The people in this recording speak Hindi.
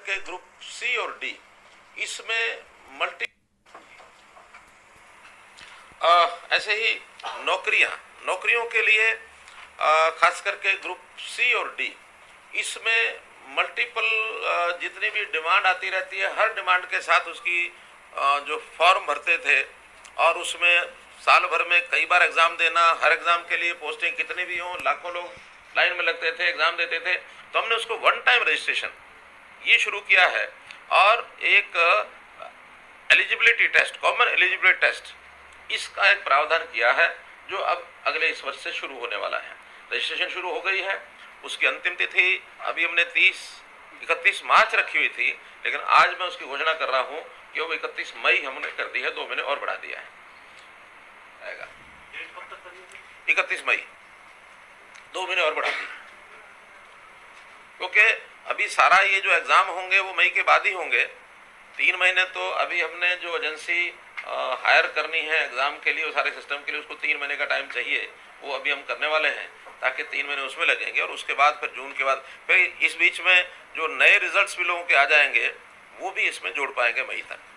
करके ग्रुप सी और डी, इसमें मल्टी ऐसे ही नौकरियों के लिए खास करके ग्रुप सी और डी, इसमें मल्टीपल जितनी भी डिमांड आती रहती है, हर डिमांड के साथ उसकी जो फॉर्म भरते थे और उसमें साल भर में कई बार एग्ज़ाम देना, हर एग्ज़ाम के लिए पोस्टिंग कितनी भी हों, लाखों लोग लाइन में लगते थे, एग्ज़ाम देते थे। तो हमने उसको वन टाइम रजिस्ट्रेशन ये शुरू किया है और एक eligibility test, common eligibility test, इसका एक प्रावधान किया है जो अब अगले इस वर्ष से शुरू होने वाला है। रजिस्ट्रेशन शुरू हो गई है, उसकी अंतिम तिथि अभी हमने 31 मार्च रखी हुई थी, लेकिन आज मैं उसकी घोषणा कर रहा हूं कि वो 31 मई हमने कर दी है, 2 महीने और बढ़ा दिया है। आएगा 31 मई, 2 महीने और बढ़ा दी, क्योंकि अभी सारा ये जो एग्जाम होंगे वो मई के बाद ही होंगे। 3 महीने तो अभी हमने जो एजेंसी हायर करनी है एग्जाम के लिए, वो सारे सिस्टम के लिए, उसको 3 महीने का टाइम चाहिए, वो अभी हम करने वाले हैं ताकि 3 महीने उसमें लगेंगे और उसके बाद फिर जून के बाद फिर इस बीच में जो नए रिजल्ट्स भी लोगों के आ जाएंगे वो भी इसमें जोड़ पाएंगे मई तक।